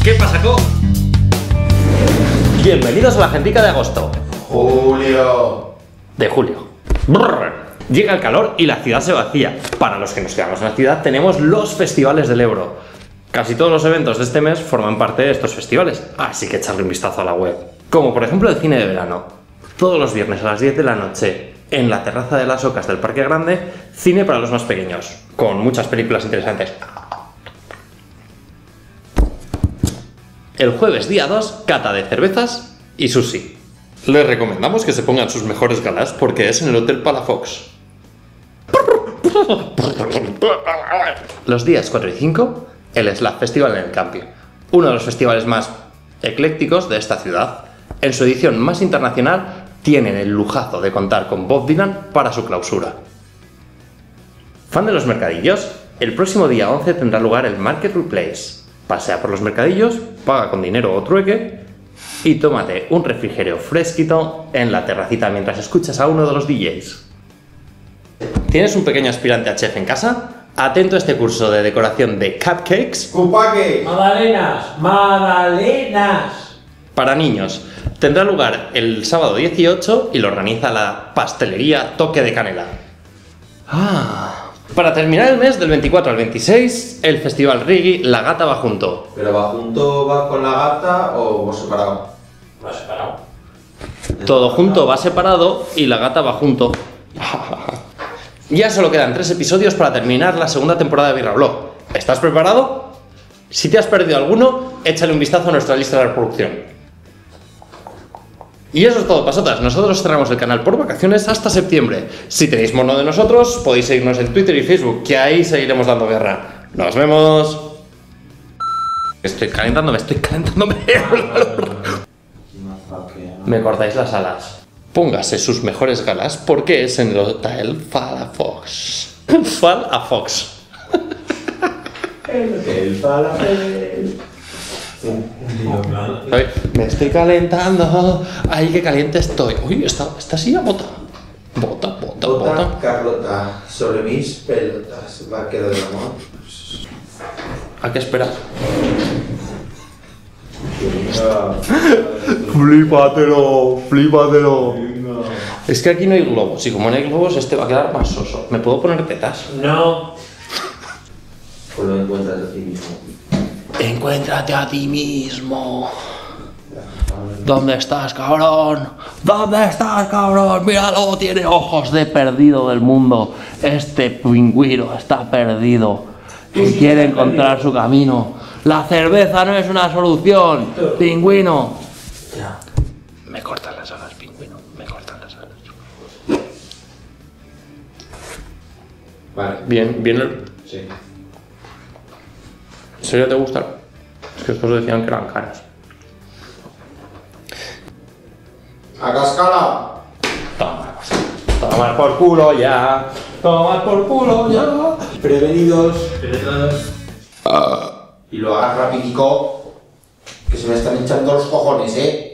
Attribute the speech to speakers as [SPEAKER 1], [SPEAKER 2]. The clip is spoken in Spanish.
[SPEAKER 1] ¿Qué pasacó? Bienvenidos a la Agentica de agosto.
[SPEAKER 2] Julio.
[SPEAKER 1] De julio. Brrr. Llega el calor y la ciudad se vacía. Para los que nos quedamos en la ciudad tenemos los festivales del Ebro. Casi todos los eventos de este mes forman parte de estos festivales, así que echarle un vistazo a la web. Como por ejemplo el cine de verano. Todos los viernes a las 10 de la noche, en la terraza de las Ocas del Parque Grande, cine para los más pequeños, con muchas películas interesantes. El jueves día 2, cata de cervezas y sushi. Les recomendamos que se pongan sus mejores galas porque es en el Hotel Palafox. Los días 4 y 5, el Slab Festival en el Camping, uno de los festivales más eclécticos de esta ciudad. En su edición más internacional tienen el lujazo de contar con Bob Dylan para su clausura. ¿Fan de los mercadillos? El próximo día 11 tendrá lugar el Market Replace. Pasea por los mercadillos, paga con dinero o trueque y tómate un refrigerio fresquito en la terracita mientras escuchas a uno de los DJs. ¿Tienes un pequeño aspirante a chef en casa? Atento a este curso de decoración de cupcakes.
[SPEAKER 2] ¡Cupaque!
[SPEAKER 3] ¡Magdalenas! ¡Magdalenas!
[SPEAKER 1] Para niños. Tendrá lugar el sábado 18 y lo organiza la pastelería Toque de Canela. Para terminar el mes, del 24 al 26, el festival Reggae La Gata va junto.
[SPEAKER 2] ¿Pero va junto, va con la gata o va separado?
[SPEAKER 3] ¿Lo has separado?
[SPEAKER 1] Todo junto va separado y La Gata va junto. Ya solo quedan 3 episodios para terminar la segunda temporada de Birra Blog. ¿Estás preparado? Si te has perdido alguno, échale un vistazo a nuestra lista de reproducción. Y eso es todo, pasotas. Nosotros cerramos el canal por vacaciones hasta septiembre. Si tenéis mono de nosotros, podéis seguirnos en Twitter y Facebook, que ahí seguiremos dando guerra. ¡Nos vemos! Estoy calentándome. Me cortáis las alas. Póngase sus mejores galas porque es en el Hotel Palafox. Palafox.
[SPEAKER 2] El falafel.
[SPEAKER 1] Ay, me estoy calentando. Ay, qué caliente estoy. Uy, esta silla bota. Bota.
[SPEAKER 2] Bota Carlota sobre mis pelotas. Vaquero del amor.
[SPEAKER 1] ¿A qué esperar? Flípatelo. Es que aquí no hay globos y como no hay globos este va a quedar más soso. ¿Me puedo poner tetas?
[SPEAKER 3] No.
[SPEAKER 2] Pues lo encuentras a ti mismo.
[SPEAKER 1] Encuéntrate a ti mismo. ¿Dónde estás, cabrón? ¿Dónde estás, cabrón? Míralo, tiene ojos de perdido del mundo. Este pingüino está perdido y quiere encontrar su camino. La cerveza no es una solución, pingüino.
[SPEAKER 3] Ya.
[SPEAKER 1] Me cortan las alas, pingüino. Me cortan las alas.
[SPEAKER 2] Vale.
[SPEAKER 1] Bien.
[SPEAKER 2] Sí.
[SPEAKER 1] ¿En serio te gustaron? Es que estos decían que eran caras.
[SPEAKER 2] ¡A cascala!
[SPEAKER 1] Tomar por culo ya. Tomar por culo ya.
[SPEAKER 2] Prevenidos. Y lo hagas rapidico, que se me están hinchando los cojones, ¿eh?